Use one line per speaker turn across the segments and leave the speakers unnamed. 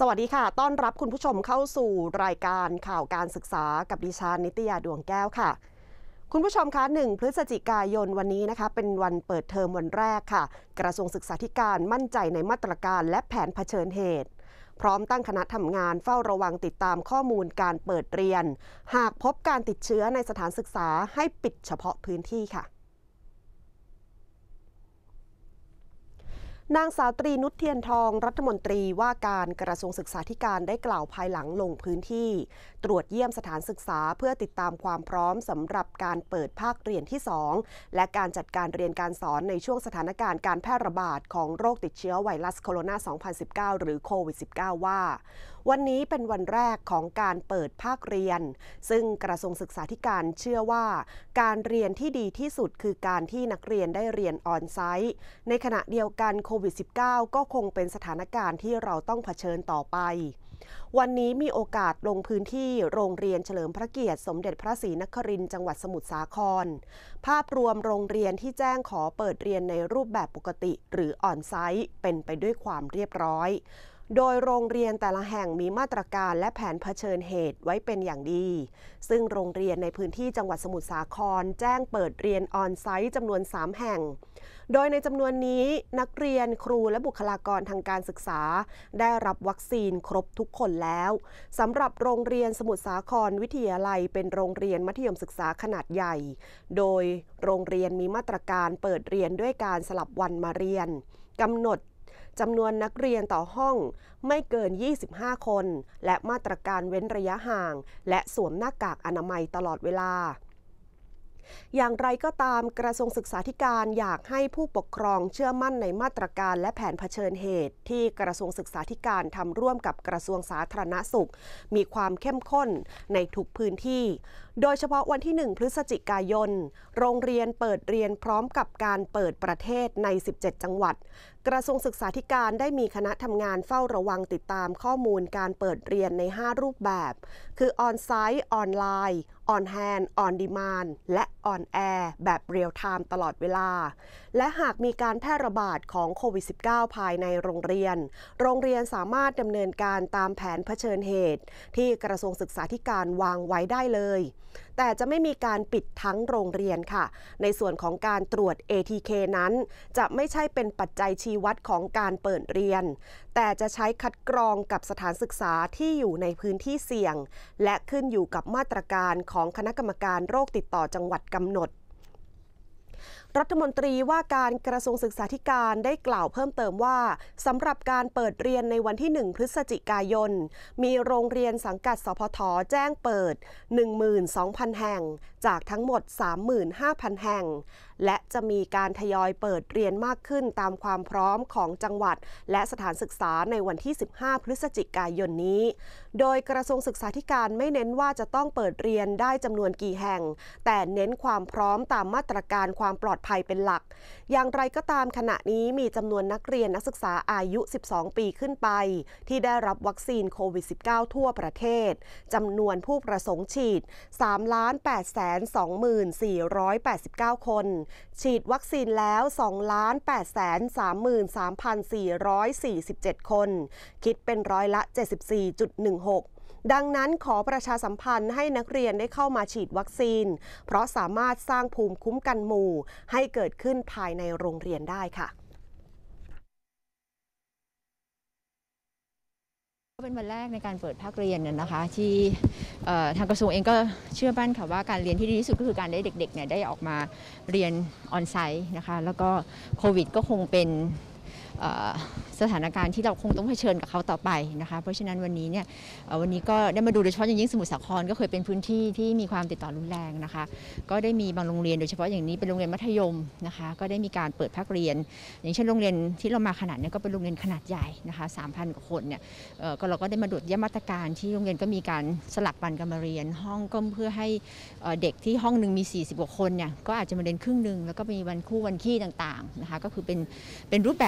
สวัสดีค่ะต้อนรับคุณผู้ชมเข้าสู่รายการข่าวการศึกษากับดิฉันนิตยาดวงแก้วค่ะคุณผู้ชมคะ1 พฤศจิกายนวันนี้นะคะเป็นวันเปิดเทอมวันแรกค่ะกระทรวงศึกษาธิการมั่นใจในมาตรการและแผนเผชิญเหตุพร้อมตั้งคณะทำงานเฝ้าระวังติดตามข้อมูลการเปิดเรียนหากพบการติดเชื้อในสถานศึกษาให้ปิดเฉพาะพื้นที่ค่ะนางสาวตรีนุชเทียนทองรัฐมนตรีว่าการกระทรวงศึกษาธิการได้กล่าวภายหลังลงพื้นที่ตรวจเยี่ยมสถานศึกษาเพื่อติดตามความพร้อมสำหรับการเปิดภาคเรียนที่ 2และการจัดการเรียนการสอนในช่วงสถานการณ์การแพร่ระบาดของโรคติดเชื้อไวรัสโคโรนา 2019 หรือโควิด -19 ว่าวันนี้เป็นวันแรกของการเปิดภาคเรียนซึ่งกระทรวงศึกษาธิการเชื่อว่าการเรียนที่ดีที่สุดคือการที่นักเรียนได้เรียนออนไซต์ในขณะเดียวกันโควิด -19 ก็คงเป็นสถานการณ์ที่เราต้องเผชิญต่อไปวันนี้มีโอกาสลงพื้นที่โรงเรียนเฉลิมพระเกียรติสมเด็จพระศรีนครินทร์จังหวัดสมุทรสาครภาพรวมโรงเรียนที่แจ้งขอเปิดเรียนในรูปแบบปกติหรือออนไซต์เป็นไปด้วยความเรียบร้อยโดยโรงเรียนแต่ละแห่งมีมาตรการและแผนเผชิญเหตุไว้เป็นอย่างดีซึ่งโรงเรียนในพื้นที่จังหวัดสมุทรสาครแจ้งเปิดเรียนออนไซต์จำนวน3แห่งโดยในจำนวนนี้นักเรียนครูและบุคลากรทางการศึกษาได้รับวัคซีนครบทุกคนแล้วสำหรับโรงเรียนสมุทรสาครวิทยาลัยเป็นโรงเรียนมัธยมศึกษาขนาดใหญ่โดยโรงเรียนมีมาตรการเปิดเรียนด้วยการสลับวันมาเรียนกำหนดจำนวนนักเรียนต่อห้องไม่เกิน25คนและมาตรการเว้นระยะห่างและสวมหน้ากากอนามัยตลอดเวลาอย่างไรก็ตามกระทรวงศึกษาธิการอยากให้ผู้ปกครองเชื่อมั่นในมาตรการและแผนเผชิญเหตุที่กระทรวงศึกษาธิการทำร่วมกับกระทรวงสาธารณสุขมีความเข้มข้นในทุกพื้นที่โดยเฉพาะวันที่1 พฤศจิกายนโรงเรียนเปิดเรียนพร้อมกับการเปิดประเทศใน17จังหวัดกระทรวงศึกษาธิการได้มีคณะทำงานเฝ้าระวังติดตามข้อมูลการเปิดเรียนใน5รูปแบบคือออนไซต์ออนไลน์ออนแฮนด์ออนดีมานด์และออนแอร์แบบเรียลไทม์ตลอดเวลาและหากมีการแพร่ระบาดของโควิด -19 ภายในโรงเรียนสามารถดำเนินการตามแผนเผชิญเหตุที่กระทรวงศึกษาธิการวางไว้ได้เลยแต่จะไม่มีการปิดทั้งโรงเรียนค่ะในส่วนของการตรวจ ATK นั้นจะไม่ใช่เป็นปัจจัยชี้วัดของการเปิดเรียนแต่จะใช้คัดกรองกับสถานศึกษาที่อยู่ในพื้นที่เสี่ยงและขึ้นอยู่กับมาตรการของคณะกรรมการโรคติดต่อจังหวัดกำหนดรัฐมนตรีว่าการกระทรวงศึกษาธิการได้กล่าวเพิ่มเติมว่าสำหรับการเปิดเรียนในวันที่1 พฤศจิกายนมีโรงเรียนสังกัดสพท.แจ้งเปิด 12,000 แห่งจากทั้งหมด 35,000 แห่งและจะมีการทยอยเปิดเรียนมากขึ้นตามความพร้อมของจังหวัดและสถานศึกษาในวันที่15 พฤศจิกายนนี้โดยกระทรวงศึกษาธิการไม่เน้นว่าจะต้องเปิดเรียนได้จำนวนกี่แห่งแต่เน้นความพร้อมตามมาตรการความปลอดภัยเป็นหลักอย่างไรก็ตามขณะนี้มีจำนวนนักเรียนนักศึกษาอายุ12ปีขึ้นไปที่ได้รับวัคซีนโควิด -19 ทั่วประเทศจำนวนผู้ประสงค์ฉีด 3,824,489 คนฉีดวัคซีนแล้ว 2,833,447 คนคิดเป็นร้อยละ 74.16 ดังนั้นขอประชาสัมพันธ์ให้นักเรียนได้เข้ามาฉีดวัคซีนเพราะสามารถสร้างภูมิคุ้มกันหมู่ให้เกิดขึ้นภายในโรงเรียนได้ค่ะ
เป็นวันแรกในการเปิดภาคเรียนนะคะที่ทางกระทรวงเองก็เชื่อมั่นค่ะว่าการเรียนที่ดีที่สุดก็คือการได้เด็กๆเนี่ยได้ออกมาเรียนออนไซต์นะคะแล้วก็โควิดก็คงเป็นสถานการณ์ที่เราคงต้องเผชิญกับเขาต่อไปนะคะเพราะฉะนั้นวันนี้ก็ได้มาดูโดยเฉพาะอย่างยิ่งสมุทรสาครก็เคยเป็นพื้นที่ที่มีความติดต่อรุนแรงนะคะก็ได้มีบางโรงเรียนโดยเฉพาะอย่างนี้เป็นโรงเรียนมัธยมนะคะก็ได้มีการเปิดภาคเรียนอย่างเช่นโรงเรียนที่เรามาขนาดนี้ก็เป็นโรงเรียนขนาดใหญ่นะคะ 3,000 กว่าคนเนี่ยเราก็ได้มาตรวจเยี่ยมมาตรการที่โรงเรียนก็มีการสลับวันกันมาเรียนห้องก็เพื่อให้เด็กที่ห้องนึงมี40กว่าคนเนี่ยก็อาจจะมาเรียนครึ่งนึงแล้วก็มีวันคู่วันขี้ต่างๆนะคะก็คือเป็นรูปแบบหนึ่ง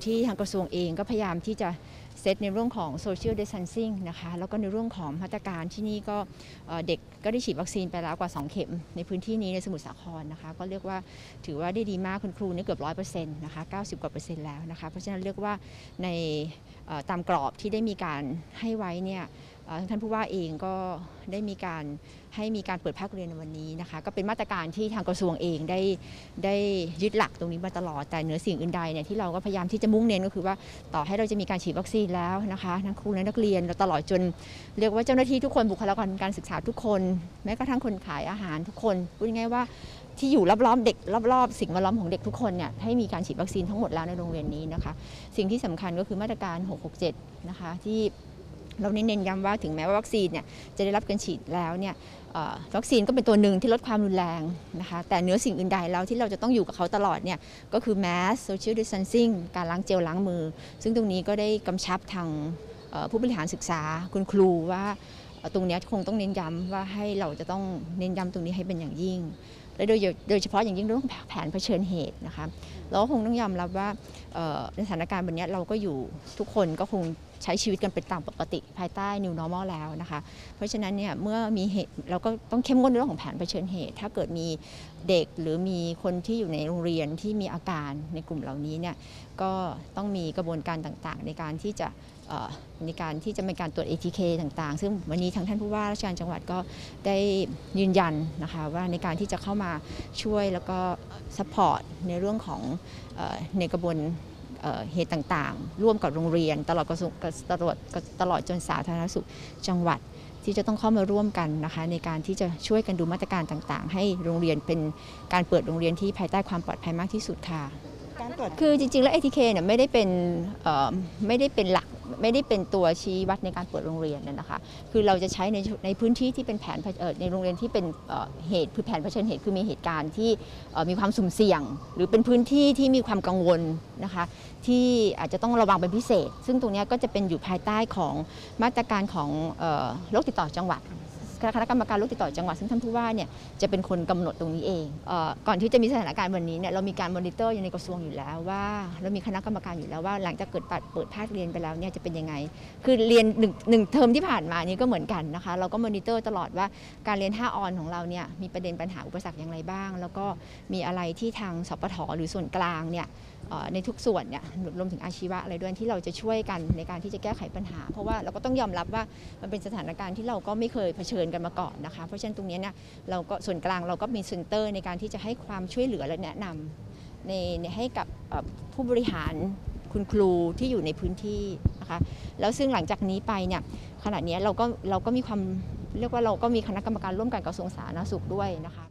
ที่ทางกระทรวงเองก็พยายามที่จะเซตในเรื่องของ social distancing นะคะแล้วก็ในเรื่องของมาตรการที่นี่ก็เด็กก็ได้ฉีดวัคซีนไปแล้วกว่า2 เข็มในพื้นที่นี้ในสมุทรสาครนะคะก็เรียกว่าถือว่าได้ดีมากคุณครูนี่เกือบ 100% นะคะ90 กว่า% แล้วนะคะเพราะฉะนั้นเรียกว่าในตามกรอบที่ได้มีการให้ไว้เนี่ยท่านผู้ว่าเองก็ได้มีการให้มีการเปิดภาคเรียนในวันนี้นะคะก็เป็นมาตรการที่ทางกระทรวงเองได้ยึดหลักตรงนี้มาตลอดแต่เหนือสิ่งอื่นใดเนี่ยที่เราก็พยายามที่จะมุ่งเน้นก็คือว่าต่อให้เราจะมีการฉีดวัคซีนแล้วนะคะทั้งครูและนักเรียนเราตลอดจนเรียกว่าเจ้าหน้าที่ทุกคนบุคลากรการศึกษาทุกคนแม้กระทั่งคนขายอาหารทุกคนพูดง่ายๆว่าที่อยู่รอบๆเด็กรอบๆสิ่งแวดล้อมของเด็กทุกคนเนี่ยให้มีการฉีดวัคซีนทั้งหมดแล้วในโรงเรียนนี้นะคะสิ่งที่สำคัญก็คือมาตรการ667นะคะที่เราเน้นย้ำว่าถึงแม้ว่าวัคซีนเนี่ยจะได้รับการฉีดแล้วเนี่ยวัคซีนก็เป็นตัวหนึ่งที่ลดความรุนแรงนะคะแต่เหนือสิ่งอื่นใดแล้วที่เราจะต้องอยู่กับเขาตลอดเนี่ยก็คือ mask social distancing การล้างเจลล้างมือซึ่งตรงนี้ก็ได้กำชับทางผู้บริหารศึกษาคุณครูว่าตรงนี้คงต้องเน้นย้ำว่าให้เราจะต้องเน้นย้ำตรงนี้ให้เป็นอย่างยิ่งและโดยเฉพาะอย่างยิ่งเรื่องแผนเผชิญเหตุนะคะเราก็คงต้องยอมรับว่าในสถานการณ์แบบนี้เราก็อยู่ทุกคนก็คงใช้ชีวิตกันเป็นตามปกติภายใต้ New Normal แล้วนะคะเพราะฉะนั้นเนี่ยเมื่อมีเหตุเราก็ต้องเข้มงวดในเรื่องของแผนเผชิญเหตุถ้าเกิดมีเด็กหรือมีคนที่อยู่ในโรงเรียนที่มีอาการในกลุ่มเหล่านี้เนี่ยก็ต้องมีกระบวนการต่างๆในการที่จะมีการตรวจ ATK ต่างๆซึ่งวันนี้ทางท่านผู้ว่าราชการจังหวัดก็ได้ยืนยันนะคะว่าในการที่จะเข้ามาช่วยแล้วก็ซัพพอร์ตในเรื่องของในกระบวนเหตุต่างๆร่วมกับโรงเรียนตลอดจนสาธารณสุขจังหวัดที่จะต้องเข้ามาร่วมกันนะคะในการที่จะช่วยกันดูมาตรการต่างๆให้โรงเรียนเป็นการเปิดโรงเรียนที่ภายใต้ความปลอดภัยมากที่สุดค่ะคือจริงๆแล้ว ATK เนี่ยไม่ได้เป็นหลักไม่ได้เป็นตัวชี้วัดในการเปิดโรงเรียนนะคะคือเราจะใช้ในพื้นที่ที่เป็นแผนในโรงเรียนที่เป็นเหตุคือแผนเผชิญเหตุคือมีเหตุการณ์ที่มีความสุ่มเสี่ยงหรือเป็นพื้นที่ที่มีความกังวลนะคะที่อาจจะต้องระวังเป็นพิเศษซึ่งตรงนี้ก็จะเป็นอยู่ภายใต้ของมาตรการของโรคติดต่อจังหวัดคณะกรรมการโรคติดต่อจังหวัดซึ่งท่านผู้ว่าเนี่ยจะเป็นคนกำหนดตรงนี้เองก่อนที่จะมีสถานการณ์วันนี้เนี่ยเรามีการมอนิเตอร์อยู่ในกระทรวงอยู่แล้วว่าเรามีคณะกรรมการอยู่แล้วว่าหลังจากเปิดภาคเรียนไปแล้วเนี่ยจะเป็นยังไงคือเรียนหนึ่งเทอมที่ผ่านมานี่ก็เหมือนกันนะคะเราก็มอนิเตอร์ตลอดว่าการเรียน5 ออนของเราเนี่ยมีประเด็นปัญหาอุปสรรคอย่างไรบ้างแล้วก็มีอะไรที่ทางสปท.หรือส่วนกลางเนี่ยในทุกส่วนเนี่ยรวมถึงอาชีวะอะไรด้วยที่เราจะช่วยกันในการที่จะแก้ไขปัญหาเพราะว่าเราก็ต้องยอมรับว่ามันเป็นสถานการณ์ที่เราก็ไม่เคยเผชิญกันมาก่อนนะคะเพราะฉะนั้นตรงนี้เนี่ยเราก็ส่วนกลางเราก็มีเซ็นเตอร์ในการที่จะให้ความช่วยเหลือและแนะนำให้กับผู้บริหารคุณครูที่อยู่ในพื้นที่นะคะแล้วซึ่งหลังจากนี้ไปเนี่ยขณะนี้เราก็มีความเรียกว่าเราก็มีคณะกรรมการร่วมกันกระทรวงสาธารณสุขด้วยนะคะ